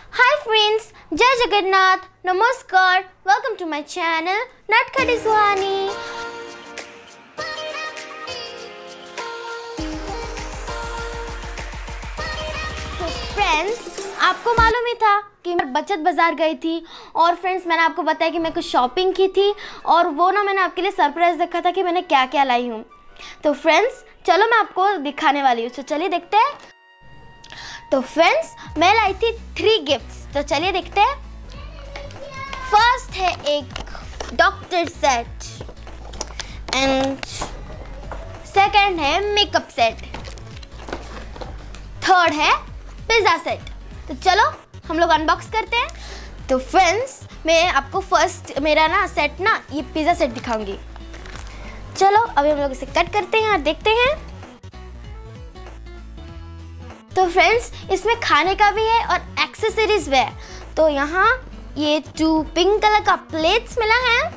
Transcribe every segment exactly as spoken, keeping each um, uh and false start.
Hi friends, Jai Jagannath, Namaskar, welcome to my channel Natkhati Suhani. तो friends, आपको मालूम ही था कि मैं बचत बाज़ार गई थी और फ्रेंड्स मैंने आपको बताया कि मैं कुछ शॉपिंग की थी और वो ना मैंने आपके लिए सरप्राइज़ रखा था कि मैंने क्या क्या लाई हूँ। तो फ्रेंड्स चलो मैं आपको दिखाने वाली हूँ, तो चलिए देखते हैं। तो फ्रेंड्स मैं लाई थी थ्री गिफ्ट्स, तो चलिए देखते हैं। फर्स्ट है एक डॉक्टर सेट एंड सेकंड है मेकअप सेट, थर्ड है पिज़्ज़ा सेट। तो चलो हम लोग अनबॉक्स करते हैं। तो फ्रेंड्स मैं आपको फर्स्ट मेरा ना सेट ना ये पिज़्ज़ा सेट दिखाऊंगी। चलो अभी हम लोग इसे कट करते हैं और देखते हैं। तो फ्रेंड्स इसमें खाने का भी है और एक्सेसरीज भी है। तो यहाँ ये टू पिंक कलर का प्लेट्स मिला है।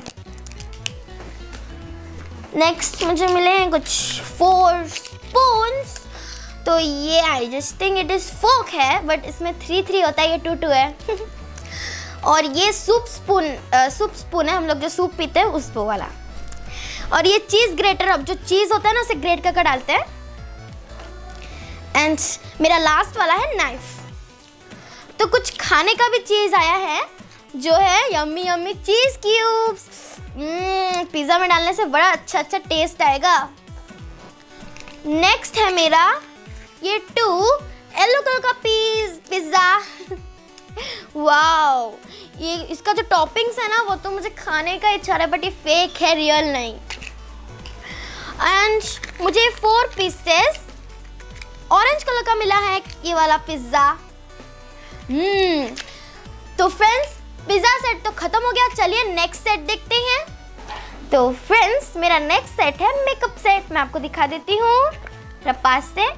नेक्स्ट मुझे मिले हैं कुछ फोर स्पून्स। तो ये I just think it is fork है, बट इसमें थ्री थ्री होता है, ये टू टू है। और ये सूप स्पून सूप स्पून है, हम लोग जो सूप पीते हैं उस वो वाला। और ये चीज़ ग्रेटर, अब जो चीज़ होता है ना उसे ग्रेट करके डालते हैं। एंड मेरा लास्ट वाला है नाइफ। तो कुछ खाने का भी चीज़ आया है जो है yummy yummy cheese cubes. Pizza में डालने से बड़ा अच्छा अच्छा टेस्ट आएगा। नेक्स्ट है मेरा ये टू येलो कलर का पीस पिज़्ज़ा। वाओ, ये इसका जो टॉपिंग्स है ना वो तो मुझे खाने का इच्छा है, बट ये फेक है, रियल नहीं। एंड मुझे फोर पीसेस ऑरेंज कलर का मिला है ये वाला पिज़्ज़ा। हम्म तो फ्रेंड्स पिज़्ज़ा सेट तो खत्म हो गया, चलिए नेक्स्ट सेट देखते हैं। तो फ्रेंड्स मेरा नेक्स्ट सेट है मेकअप सेट, मैं आपको दिखा देती हूँ पास से।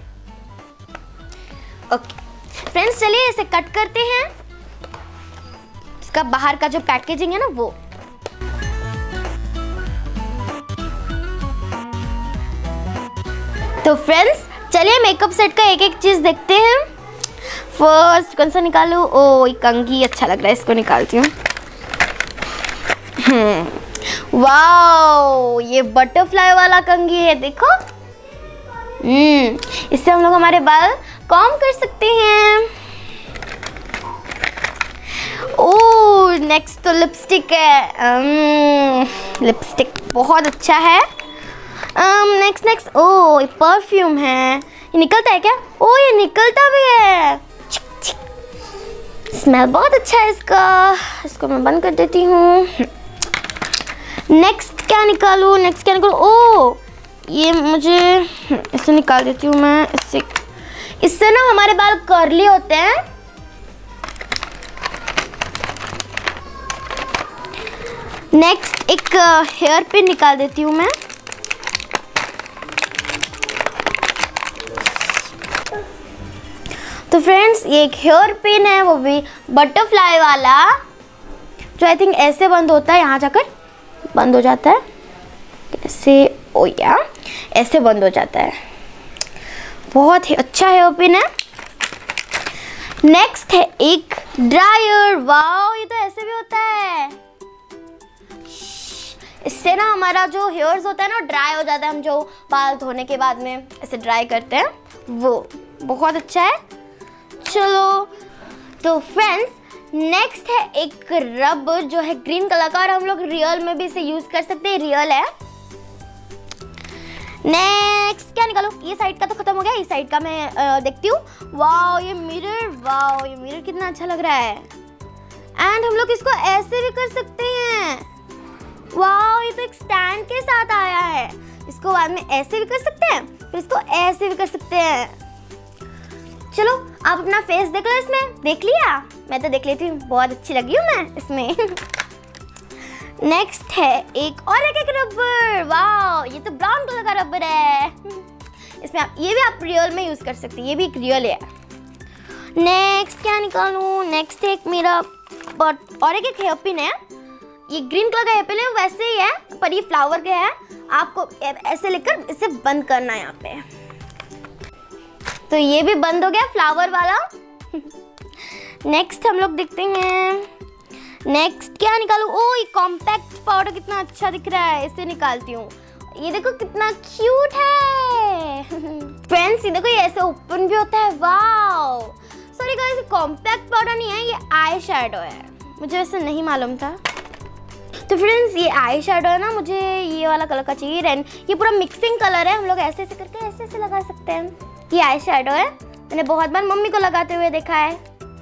ओके फ्रेंड्स चलिए इसे कट करते हैं। इसका बाहर का जो पैकेजिंग है ना वो। तो फ्रेंड्स चलिए मेकअप सेट का एक एक चीज़ देखते हैं। फर्स्ट कौन सा निकालूं? ओ ये कंघी अच्छा लग रहा है, इसको निकालती हूँ। हम्म वाओ, ये बटरफ्लाई वाला कंघी है, देखो। हम्म इससे हम लोग हमारे बाल कॉम्ब कर सकते हैं। ओह नेक्स्ट तो लिपस्टिक है। लिपस्टिक बहुत अच्छा है। नेक्स्ट नेक्स्ट ओ ये परफ्यूम है, ये निकलता है क्या? ओ ये निकलता भी है, स्मेल बहुत अच्छा है इसका। इसको मैं बंद कर देती हूँ। नेक्स्ट क्या निकालूँ नेक्स्ट क्या निकालूँ ओ ये मुझे इससे निकाल देती हूँ मैं। इससे इससे ना हमारे बाल कर्ली होते हैं। नेक्स्ट एक हेयर पिन निकाल देती हूँ मैं। तो फ्रेंड्स ये एक हेयर पिन है, वो भी बटरफ्लाई वाला, जो आई थिंक ऐसे बंद होता है, यहाँ जाकर बंद हो जाता है ऐसे। ओ या ऐसे बंद हो जाता है, बहुत ही अच्छा हेयर पिन है। नेक्स्ट है एक ड्रायर। वाओ ये तो ऐसे भी होता है, इससे ना हमारा जो हेयर्स होता है ना ड्राई हो जाता है। हम जो बाल धोने के बाद में ऐसे ड्राई करते हैं वो बहुत अच्छा है। चलो तो फ्रेंड्स नेक्स्ट है एक रबर जो है ग्रीन कलर का, और हम लोग रियल में भी इसे यूज कर सकते हैं, रियल है। नेक्स्ट क्या निकालो? ये साइड का तो खत्म हो गया, इस साइड का मैं आ, देखती हूँ। वाओ ये मिरर, वाओ ये मिरर कितना अच्छा लग रहा है। एंड हम लोग इसको ऐसे भी कर सकते हैं। वाओ ये तो एक स्टैंड के साथ आया है, इसको बाद में ऐसे भी कर सकते हैं, फिर इसको ऐसे भी कर सकते हैं। चलो आप अपना फेस देख लो, इसमें देख लिया? मैं तो देख लेती हूँ, बहुत अच्छी लगी हूँ मैं इसमें। नेक्स्ट है एक और एक एक रबर। वाओ ये तो ब्राउन कलर का रबर है, इसमें आप ये भी आप रियल में यूज कर सकते हैं, ये भी एक रियल है। नेक्स्ट क्या निकालूं? नेक्स्ट एक मेरा और एक एक हेयर पिन है, ये ग्रीन कलर का हेयर पिन है, वैसे ही है पर ये फ्लावर का है। आपको ऐसे लेकर इसे बंद करना है यहाँ पे। तो ये भी बंद हो गया फ्लावर वाला। नेक्स्ट हम लोग देखते हैं, नेक्स्ट क्या निकालूं? ओ ये कॉम्पैक्ट पाउडर कितना अच्छा दिख रहा है, इसे निकालती हूँ। ये देखो कितना क्यूट है। फ्रेंड्स ये देखो ये ऐसे ओपन भी होता है, wow. Sorry guys, compact powder नहीं है, ये आई शैडो है, मुझे वैसे नहीं मालूम था। तो फ्रेंड्स ये आई शैडो है ना, मुझे ये वाला कलर का चाहिए, रेन। ये पूरा मिक्सिंग कलर है, हम लोग ऐसे ऐसे करके ऐसे ऐसे लगा सकते हैं। ये आई शैडो है, मैंने बहुत बार मम्मी को लगाते हुए देखा है।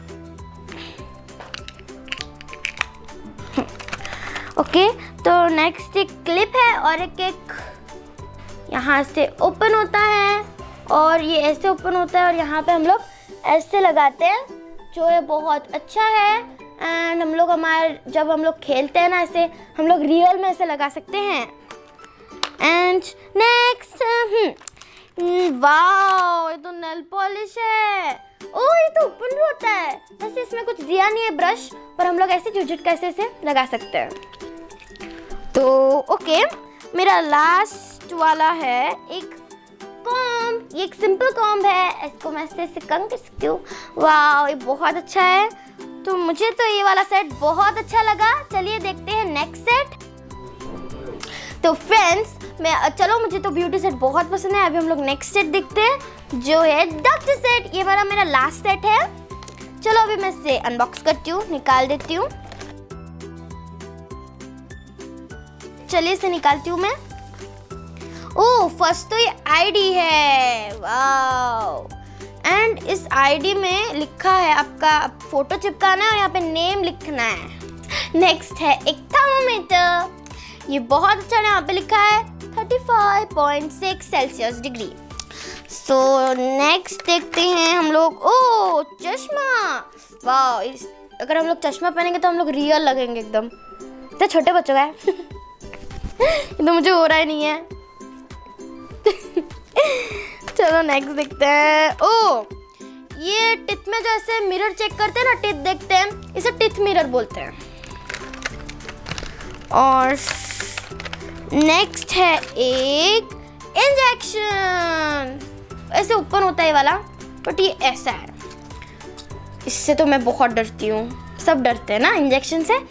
ओके okay, तो नेक्स्ट एक क्लिप है और एक एक यहाँ से ओपन होता है और ये ऐसे ओपन होता है और यहाँ पे हम लोग ऐसे लगाते हैं, जो है बहुत अच्छा है। एंड हम लोग हमारे जब हम लोग खेलते हैं ना, ऐसे हम लोग रियल में ऐसे लगा सकते हैं। एंड नेक्स्ट, वाओ ये तो नेल पॉलिश है। ओह ये तो ओपन भी होता है, वैसे इसमें कुछ दिया नहीं है ब्रश, पर हम लोग ऐसे झुझुट कैसे ऐसे लगा सकते हैं। तो ओके, मेरा लास्ट वाला है एक कॉम्ब। ये एक सिंपल कॉम्ब है, इसको मैं ऐसे ऐसे कंघ कर सकती हूँ। वाओ ये बहुत अच्छा है, तो मुझे तो ये वाला सेट बहुत अच्छा लगा। चलिए देखते हैं नेक्स्ट सेट। तो फ्रेंड्स मैं चलो मुझे तो ब्यूटी सेट बहुत पसंद है। अभी हम लोग नेक्स्ट सेट देखते हैं, जो है डॉक्टर सेट। ये वाला मेरा लास्ट सेट है। चलो अभी मैं इसे अनबॉक्स करती हूँ, निकाल देती हूँ। चलिए इसे निकालती हूँ मैं। ओह फर्स्ट तो ये आईडी है, वाओ। एंड इस आईडी में लिखा है, आपका फोटो चिपकाना है और यहाँ पे नेम लिखना है। नेक्स्ट है एक थर्मोमीटर, ये बहुत अच्छा है, यहाँ पे लिखा है पैंतीस पॉइंट छह सेल्सियस डिग्री। सो नेक्स्ट देखते हैं हम लोग। ओह चश्मा, वाओ। इस अगर हम लोग चश्मा पहनेंगे तो हम लोग रियल लगेंगे एकदम। तो छोटे बच्चों का है। ये तो मुझे हो रहा ही नहीं है। चलो नेक्स्ट देखते हैं। ओ ये टिथ में जो ऐसे मिरर चेक करते हैं ना, टिथ देखते हैं, इसे टिथ मिरर बोलते हैं। और नेक्स्ट है एक इंजेक्शन, ऐसे ओपन होता है ये वाला, बट ये ऐसा है। इससे तो मैं बहुत डरती हूँ, सब डरते हैं ना इंजेक्शन से।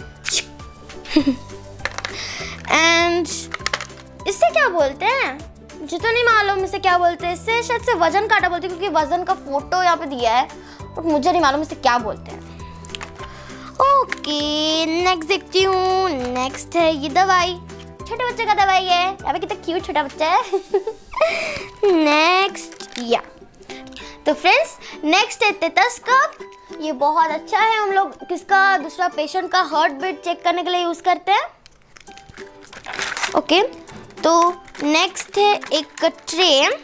एंड इससे क्या बोलते हैं मुझे तो नहीं मालूम, इसे क्या बोलते हैं। इससे शायद से वजन काटा बोलते हैं, क्योंकि वजन का फोटो यहाँ पे दिया है, बट मुझे नहीं मालूम इसे क्या बोलते हैं। ओके नेक्स्ट देखती हूँ। नेक्स्ट है ये दवाई, छोटे बच्चे का दवाई है। यहाँ पे कितना क्यूट छोटा बच्चा है। नेक्स्ट या तो फ्रेंड्स नेक्स्ट है टेथोस्कोप। ये बहुत अच्छा है, हम लोग किसका दूसरा पेशेंट का हार्ट बीट चेक करने के लिए यूज करते हैं। ओके तो नेक्स्ट है एक ट्रे,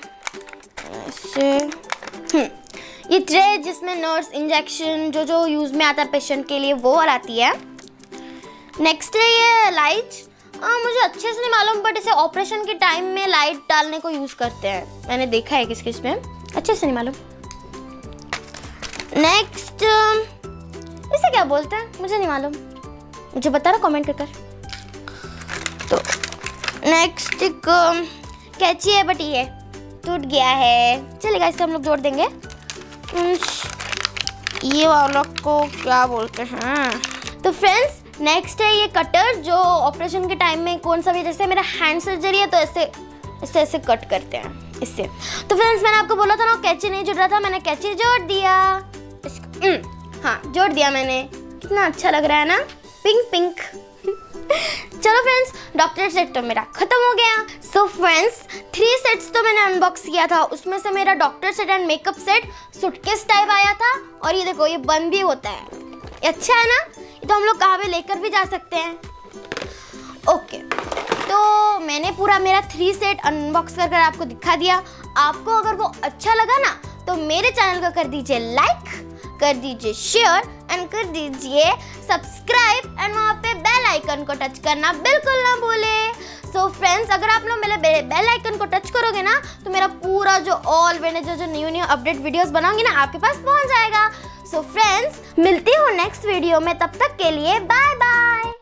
हम्म ये ट्रे जिसमें नर्स इंजेक्शन जो जो यूज में आता है पेशेंट के लिए वो आती है। नेक्स्ट है ये लाइट, मुझे अच्छे से नहीं मालूम, बट इसे ऑपरेशन के टाइम में लाइट डालने को यूज करते हैं, मैंने देखा है किस किस में, अच्छे से नहीं मालूम। नेक्स्ट इसे क्या बोलते हैं मुझे नहीं मालूम, मुझे बता रहा कमेंट कर कर। तो नेक्स्ट एक कैची है, बट ये टूट गया है, चलेगा इसे हम लोग जोड़ देंगे। ये वाला को क्या बोलते हैं। तो फ्रेंड्स नेक्स्ट है ये कटर, जो ऑपरेशन के टाइम में कौन सा भी, जैसे मेरा हैंड सर्जरी है तो ऐसे ऐसे ऐसे कट करते हैं इससे। तो फ्रेंड्स मैंने आपको बोला था ना कैची नहीं जुड़ रहा था, मैंने कैची जोड़ दिया। हाँ जोड़ दिया मैंने, कितना अच्छा लग रहा है ना, पिंक पिंक। चलो फ्रेंड्स डॉक्टर सेट तो मेरा खत्म हो गया। सो फ्रेंड्स थ्री सेट्स तो मैंने अनबॉक्स किया था, उसमें से मेरा doctor set and makeup set suitcase type आया था। और ये देखो ये बंद भी होता है, ये अच्छा है ना, ये तो हम लोग कहाँ पे लेकर भी जा सकते हैं। ओके तो मैंने पूरा मेरा थ्री सेट अनबॉक्स कर कर आपको दिखा दिया। आपको अगर वो अच्छा लगा ना तो मेरे चैनल को कर दीजिए लाइक, कर दीजिए शेयर एंड कर दीजिए सब्सक्राइब, एंड वहाँ पे बेल आइकन को टच करना बिल्कुल ना भूले। सो फ्रेंड्स अगर आप लोग मेरे बेल आइकन को टच करोगे ना तो मेरा पूरा जो ऑल मैंने जो जो न्यू न्यू अपडेट वीडियोस बनाऊंगी ना आपके पास पहुँच जाएगा। सो फ्रेंड्स मिलती हूँ नेक्स्ट वीडियो में, तब तक के लिए बाय बाय।